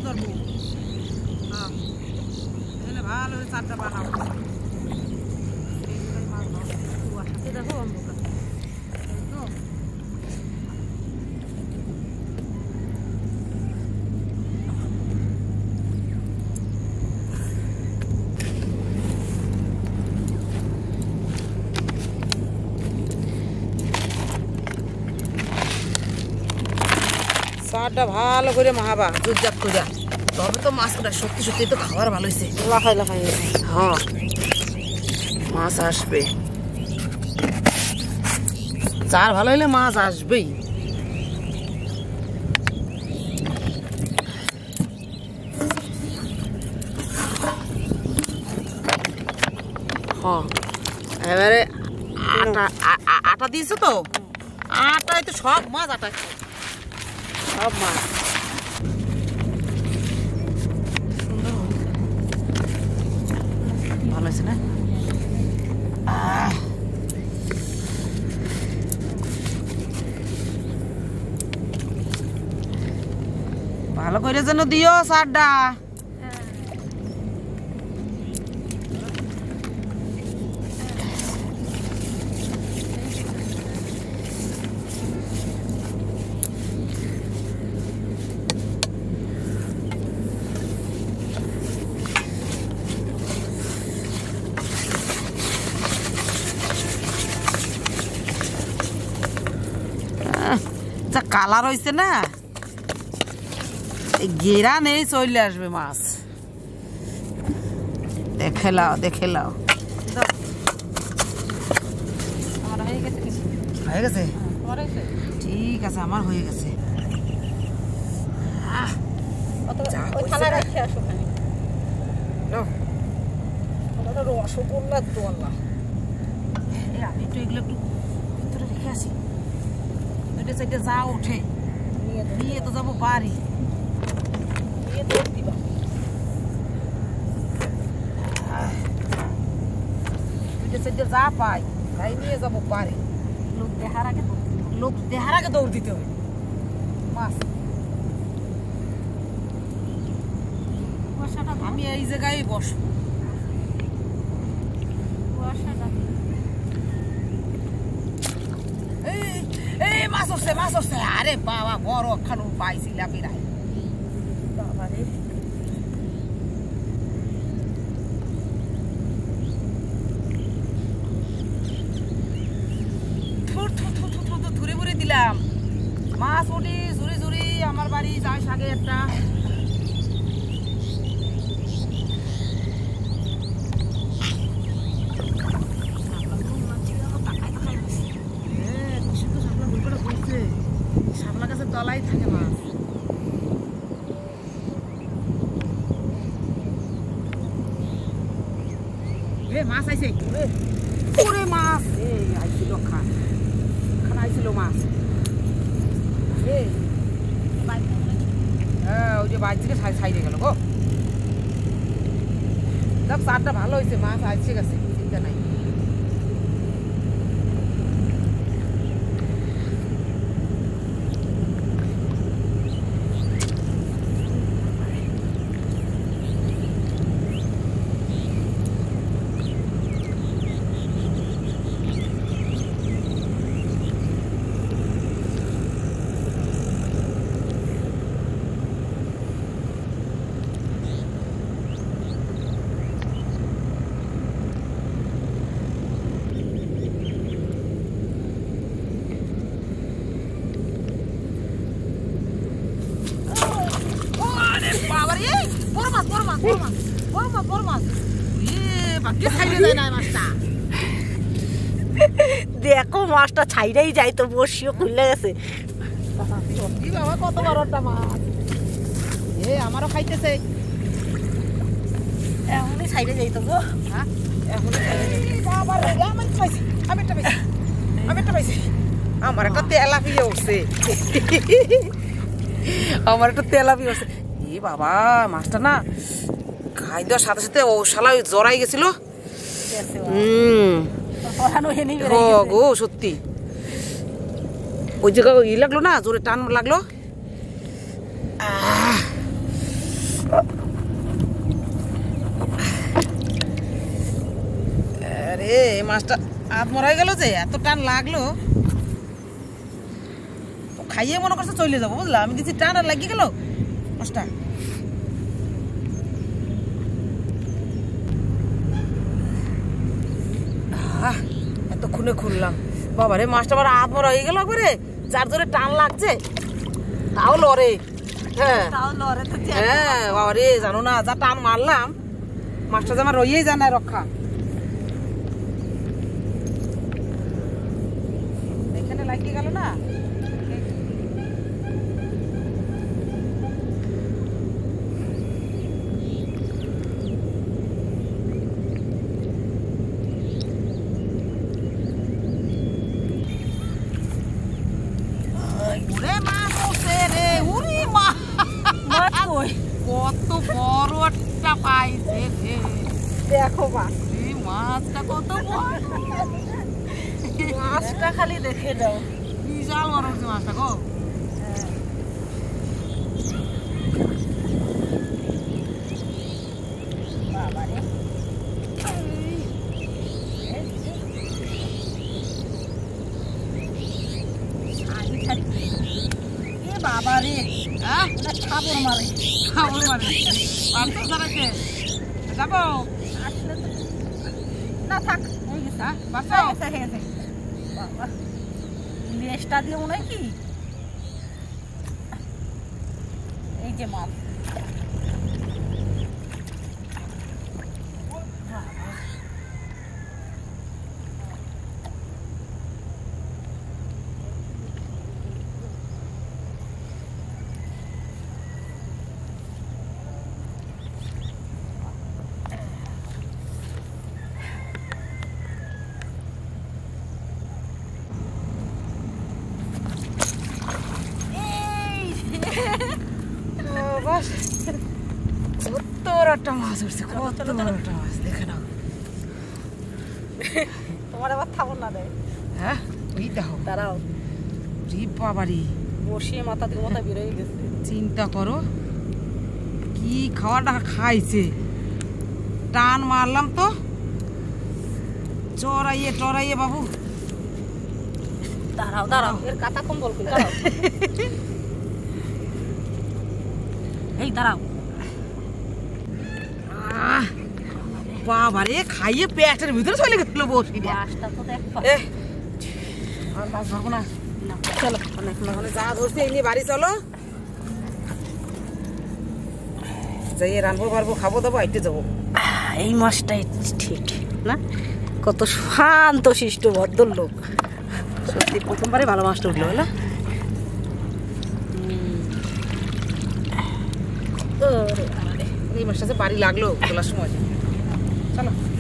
ধরবো ভালো চারটা বানাবো হাতে দেখো অন্ধকার চারটা ভালো করে মাহাবা জুজাত করে তবে তো মাছটা সত্যি সত্যি তো খাবার ভালো হয়েছে লাফাই লাফাই হ্যাঁ মাছ আসবে চার ভালো হলে মাছ আসবেই হ্যাঁ এবারে আটা দিয়েছো তো আটায় তো সব মাছ আটা সব মাছ ভালো হয়েছে না ভালো করে যেন দিও সারটা যা কালার হয়েছে না ঘেরা নেই চলে আসবে মাছ দেখে লাও হয়ে গেছে ঠিক আছে আমার হয়ে গেছে রসগোল্লার দোল্লা আমি তো এগুলো একটু ভিতরে রেখে আসি দুটো চারটে যা ওঠে নিয়ে তো যাবো বাড়ি দুটো চারটে যা পাই তাই নিয়ে যাবো বাড়ি লোক দেখার আগে দৌড় দিতে হবে মাছ আমি এই জায়গায় বসবো মাছ হচ্ছে আরে বাবা বড় খানু পাইছিলাম বিরাই ধরে ভরে দিলাম মাছ উঠি ঝুড়ি ঝুড়ি আমার বাড়ি যায় সাগে একটা শাপলা গাছের তলাই থাকে মাছ মাছ আইছে ওরে মাছ আইছিল খানা আইছিল মাছ ওই যে বাইর থেকে সাইডে গেল গো দেখ চারটা ভালো হয়েছে মাছ আইছে গেছে চিন্তা নাই দেখো মাছটা ছাইরাই যায় তো বসিও খুলে গেছে কত বড় একটা মাছ আমারও খাইতেছে এখনই ছাইরে যাইতো গো হ্যাঁ আমার একটা তেলাপিয়া উঠছে বাবা মাছটা না খাই দেওয়ার সাথে সাথে ও শালা জড়াই গেছিল গো সত্যি ওই জায়গা ই লাগলো না জোরে টান লাগলো আরে এই মাছটা হাত মরাই গেল যে, এত টান লাগলো খাইয়ে মনে করছে চলে যাবো, বুঝলা? আমি দিচ্ছি টান আর লাগিয়ে গেল মাছটা। এতক্ষণে খুললাম, বাবা রে মাছটা আবার হাত মরা হয়ে গেল একবারে, যার জোরে টান লাগছে তাও লড়ে। হ্যাঁ হ্যাঁ বাবা রে, জানো না যা টান মারলাম মাছটা যে আমার রয়েই যায় না রক্ষা। এখানে লাগিয়ে গেল না, কত বড় একটা পাইছে। দেখো মাছটা কত বড়, মাছটা খালি দেখে দাও, বিশাল বড় হচ্ছে মাছটা গো। বাবা রে, খাবর মারে খাবর মারে যাবো না, থাক লেজটা দিয়ে মনে হয় কি এই যে মাছ। কত বড় একটা মাছ উঠছে, কত বড় একটা মাছ, দেখে নাও। তোমার আবার থাবর না দেয়? হ্যাঁ ওই দেখো, দাঁড়াও রি বাবারি, বসিয়ে মাথা থেকে মাথা বেরোয় গেছে। চিন্তা করো কি খাওয়াটা খাইছে, টান মারলাম তো চড়াইয়ে টরাইয়ে বাবু। দাঁড়াও দাঁড়াও, এর কাটা কম বলবো, দাঁড়াও এই দাঁড়াও। বাবারে খাইয়ে পেটের ভিতরে চলে গেল বসি। মাছটা তো দেখো, আর মাছ ধরবো না, চলো যা ধরছি এই নিয়ে বাড়ি চলো, যাই রান্নবো পারবো, খাবো দাবো, আইতে যাবো। এই মাছটাই ঠিক না, কত শান্ত শিষ্ট ভদ্রলোক, সত্যি প্রথমবারে ভালো মাছটা উঠলো হলো। এই মাছটা যে বাড়ি লাগলো তোলার সময়, চলো।